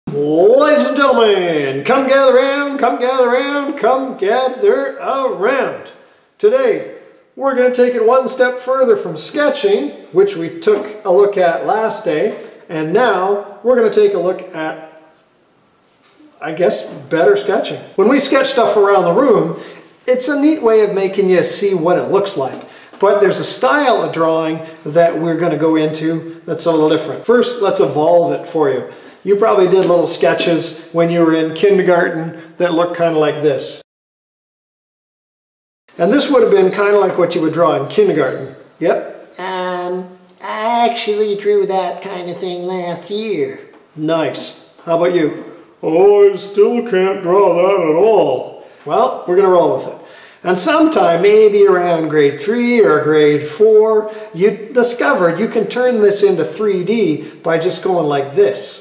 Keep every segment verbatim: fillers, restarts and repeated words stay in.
Ladies and gentlemen, come gather around, come gather around, come gather around. Today, we're going to take it one step further from sketching, which we took a look at last day, and now we're going to take a look at, I guess, better sketching. When we sketch stuff around the room, it's a neat way of making you see what it looks like. But there's a style of drawing that we're going to go into that's a little different. First, let's evolve it for you. You probably did little sketches when you were in kindergarten that looked kind of like this. And this would have been kind of like what you would draw in kindergarten. Yep. Um, I actually drew that kind of thing last year. Nice. How about you? Oh, I still can't draw that at all. Well, we're going to roll with it. And sometime, maybe around grade three or grade four, you discovered you can turn this into three D by just going like this.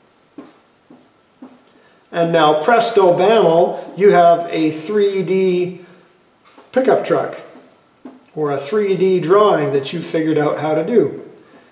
And now, presto bamo, you have a three D pickup truck or a three D drawing that you figured out how to do.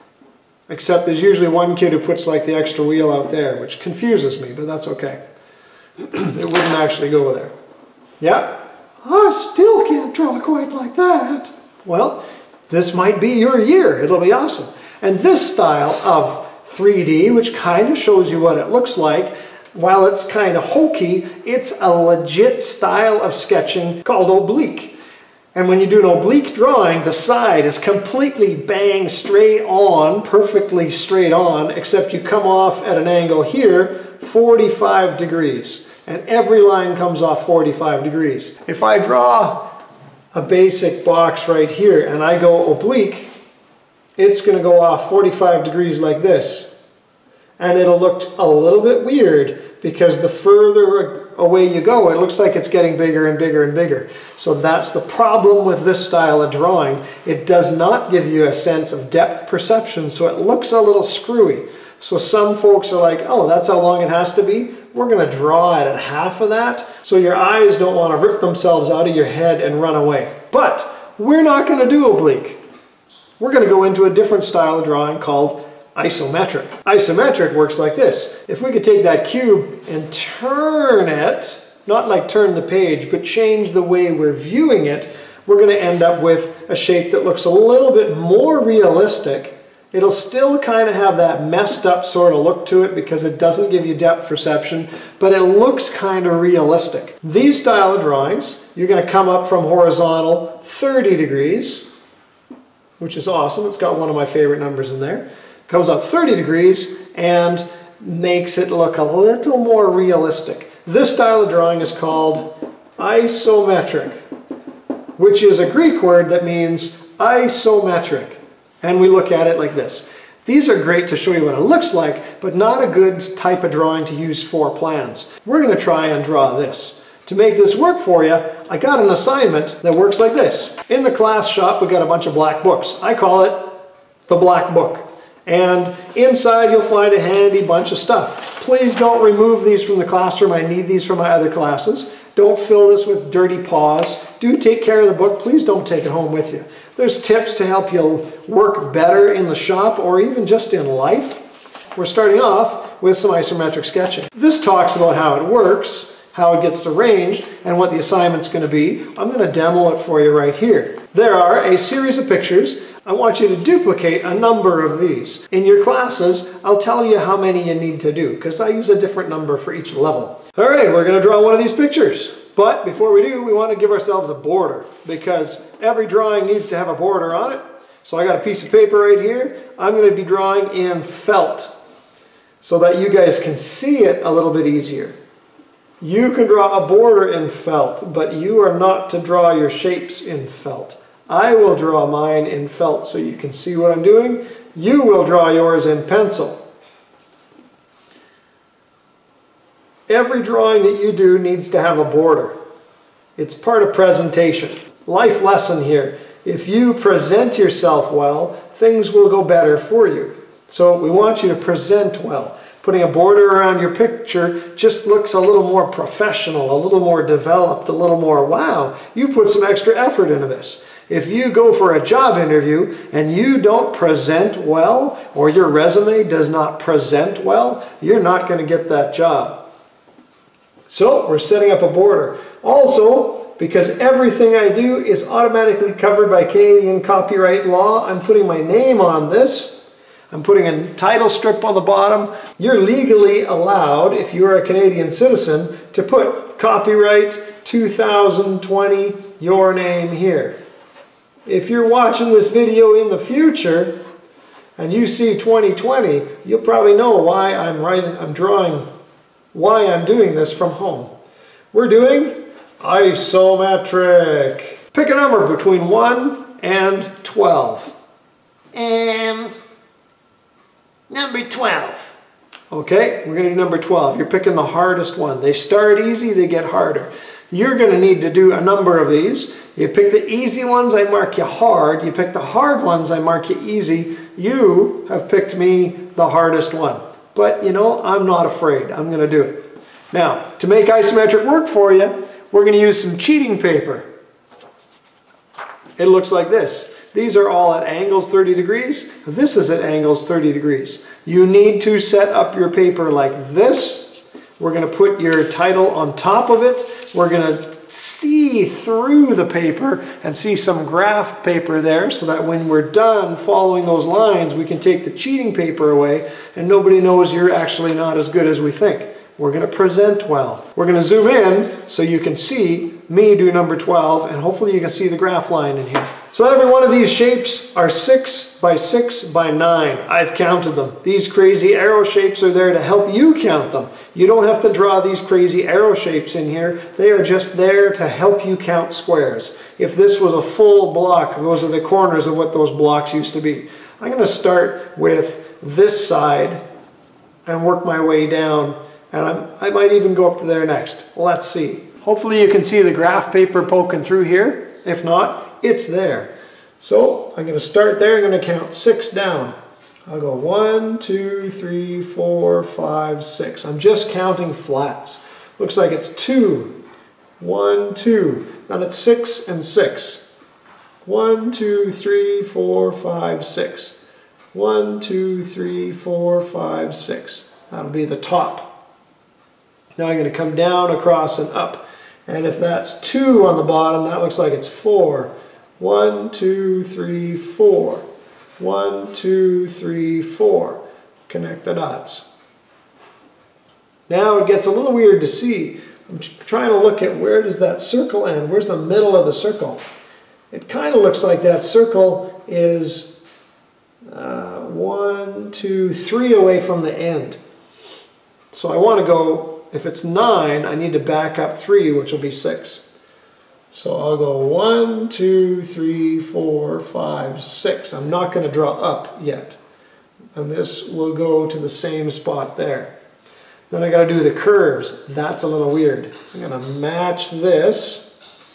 Except there's usually one kid who puts like the extra wheel out there, which confuses me, but that's okay. It wouldn't actually go there. Yeah? I still can't draw quite like that. Well, this might be your year. It'll be awesome. And this style of three D, which kind of shows you what it looks like, while it's kind of hokey, it's a legit style of sketching called oblique. And when you do an oblique drawing, the side is completely bang straight on, perfectly straight on, except you come off at an angle here, forty-five degrees. And every line comes off forty-five degrees. If I draw a basic box right here and I go oblique, it's going to go off forty-five degrees like this. And it'll look a little bit weird because the further away you go, it looks like it's getting bigger and bigger and bigger. So that's the problem with this style of drawing. It does not give you a sense of depth perception, so it looks a little screwy. So some folks are like, oh, that's how long it has to be? We're going to draw it at half of that, so your eyes don't want to rip themselves out of your head and run away. But we're not going to do oblique. We're going to go into a different style of drawing called isometric. Isometric works like this. If we could take that cube and turn it, not like turn the page, but change the way we're viewing it, we're going to end up with a shape that looks a little bit more realistic. It'll still kind of have that messed up sort of look to it because it doesn't give you depth perception, but it looks kind of realistic. These style of drawings, you're going to come up from horizontal thirty degrees, which is awesome. It's got one of my favorite numbers in there. Comes up thirty degrees and makes it look a little more realistic. This style of drawing is called isometric, which is a Greek word that means isometric. And we look at it like this. These are great to show you what it looks like, but not a good type of drawing to use for plans. We're going to try and draw this. To make this work for you, I got an assignment that works like this. In the class shop, we got a bunch of black books. I call it the black book. And inside you'll find a handy bunch of stuff. Please don't remove these from the classroom. I need these for my other classes. Don't fill this with dirty paws. Do take care of the book. Please don't take it home with you. There's tips to help you work better in the shop or even just in life. We're starting off with some isometric sketching. This talks about how it works, how it gets arranged, and what the assignment's going to be. I'm going to demo it for you right here. There are a series of pictures. I want you to duplicate a number of these. In your classes, I'll tell you how many you need to do because I use a different number for each level. All right, we're going to draw one of these pictures. But before we do, we want to give ourselves a border because every drawing needs to have a border on it. So I got a piece of paper right here. I'm going to be drawing in felt so that you guys can see it a little bit easier. You can draw a border in felt, but you are not to draw your shapes in felt. I will draw mine in felt so you can see what I'm doing. You will draw yours in pencil. Every drawing that you do needs to have a border. It's part of presentation. Life lesson here. If you present yourself well, things will go better for you. So we want you to present well. Putting a border around your picture just looks a little more professional, a little more developed, a little more, wow, you put some extra effort into this. If you go for a job interview and you don't present well, or your resume does not present well, you're not going to get that job. So we're setting up a border. Also, because everything I do is automatically covered by Canadian copyright law, I'm putting my name on this. I'm putting a title strip on the bottom. You're legally allowed, if you're a Canadian citizen, to put copyright two thousand twenty, your name here. If you're watching this video in the future and you see twenty twenty, you'll probably know why I'm writing, I'm drawing, why I'm doing this from home. We're doing isometric. Pick a number between one and twelve. Um, number twelve. Okay, we're going to do number twelve. You're picking the hardest one. They start easy, they get harder. You're going to need to do a number of these. You pick the easy ones, I mark you hard. You pick the hard ones, I mark you easy. You have picked me the hardest one. But you know, I'm not afraid. I'm going to do it. Now, to make isometric work for you, we're going to use some cheating paper. It looks like this. These are all at angles thirty degrees. This is at angles thirty degrees. You need to set up your paper like this. We're going to put your title on top of it. We're going to see through the paper and see some graph paper there so that when we're done following those lines, we can take the cheating paper away and nobody knows you're actually not as good as we think. We're going to present well. We're going to zoom in so you can see me do number twelve, and hopefully you can see the graph line in here. So every one of these shapes are six by six by nine. I've counted them. These crazy arrow shapes are there to help you count them. You don't have to draw these crazy arrow shapes in here. They are just there to help you count squares. If this was a full block, those are the corners of what those blocks used to be. I'm going to start with this side and work my way down, and I'm, I might even go up to there next. Let's see. Hopefully you can see the graph paper poking through here. If not, it's there. So I'm going to start there. I'm going to count six down. I'll go one, two, three, four, five, six. I'm just counting flats. Looks like it's two. One, two. Then it's six and six. One, two, three, four, five, six. One, two, three, four, five, six. That'll be the top. Now I'm going to come down, across, and up. And if that's two on the bottom, that looks like it's four. One, two, three, four. One, two, three, four. Connect the dots. Now it gets a little weird to see. I'm trying to look at where does that circle end? Where's the middle of the circle? It kind of looks like that circle is uh, one, two, three away from the end. So I want to go, if it's nine, I need to back up three, which will be six. So I'll go one, two, three, four, five, six. I'm not going to draw up yet. And this will go to the same spot there. Then I got to do the curves. That's a little weird. I'm going to match this.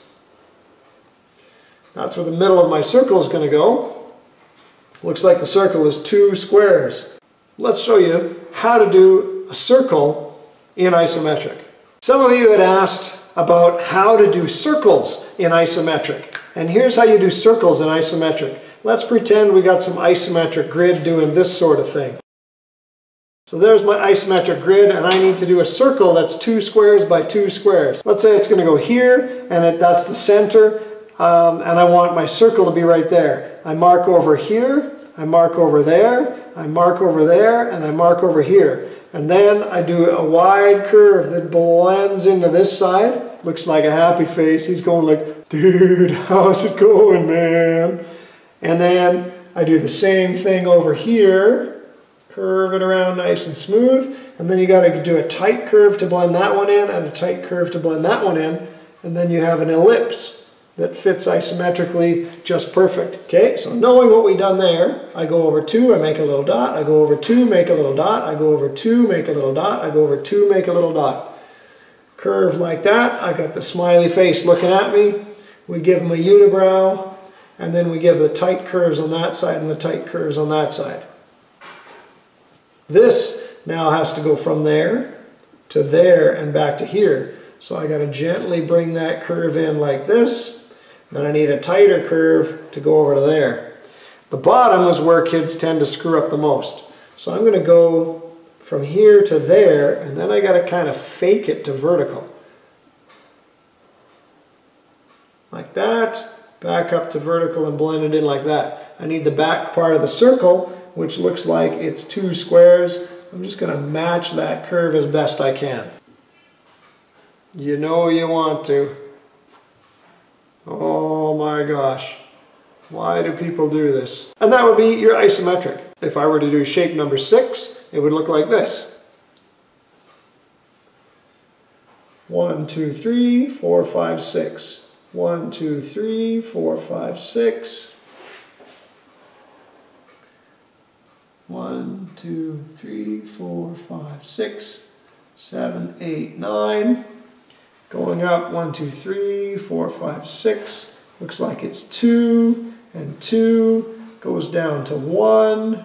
That's where the middle of my circle is going to go. Looks like the circle is two squares. Let's show you how to do a circle in isometric. Some of you had asked about how to do circles in isometric. And here's how you do circles in isometric. Let's pretend we got some isometric grid doing this sort of thing. So there's my isometric grid, and I need to do a circle that's two squares by two squares. Let's say it's going to go here, and it, that's the center, um, and I want my circle to be right there. I mark over here, I mark over there, I mark over there, and I mark over here. And then I do a wide curve that blends into this side. Looks like a happy face. He's going like, dude, how's it going, man? And then I do the same thing over here. Curve it around nice and smooth. And then you got to do a tight curve to blend that one in and a tight curve to blend that one in. And then you have an ellipse that fits isometrically just perfect. Okay, so knowing what we've done there, I go over two, I make a little dot, I go over two, make a little dot, I go over two, make a little dot, I go over two, make a little dot. Curve like that, I got the smiley face looking at me, we give him a unibrow, and then we give the tight curves on that side and the tight curves on that side. This now has to go from there to there and back to here. So I got to gently bring that curve in like this. Then I need a tighter curve to go over to there. The bottom is where kids tend to screw up the most. So I'm going to go from here to there, and then I got to kind of fake it to vertical. Like that, back up to vertical and blend it in like that. I need the back part of the circle, which looks like it's two squares. I'm just going to match that curve as best I can. You know you want to. Oh my gosh. Why do people do this? And that would be your isometric. If I were to do shape number six, it would look like this. One, two, three, four, five, six. One, two, three, four, five, six. One, two, three, four, five, six, seven, eight, nine. Going up, one, two, three, four, five, six. Looks like it's two and two. Goes down to one.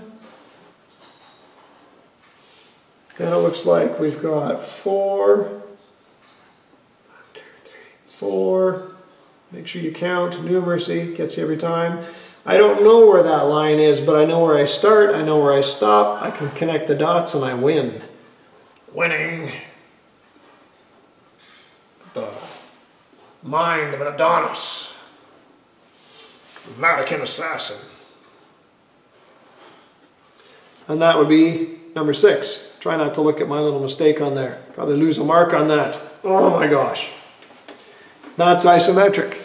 Then it looks like we've got four. One, two, three, four. Make sure you count. Numeracy gets you every time. I don't know where that line is, but I know where I start, I know where I stop. I can connect the dots and I win. Winning. The mind of an Adonis. Vatican assassin. And that would be number six. Try not to look at my little mistake on there. Probably lose a mark on that. Oh my gosh. That's isometric.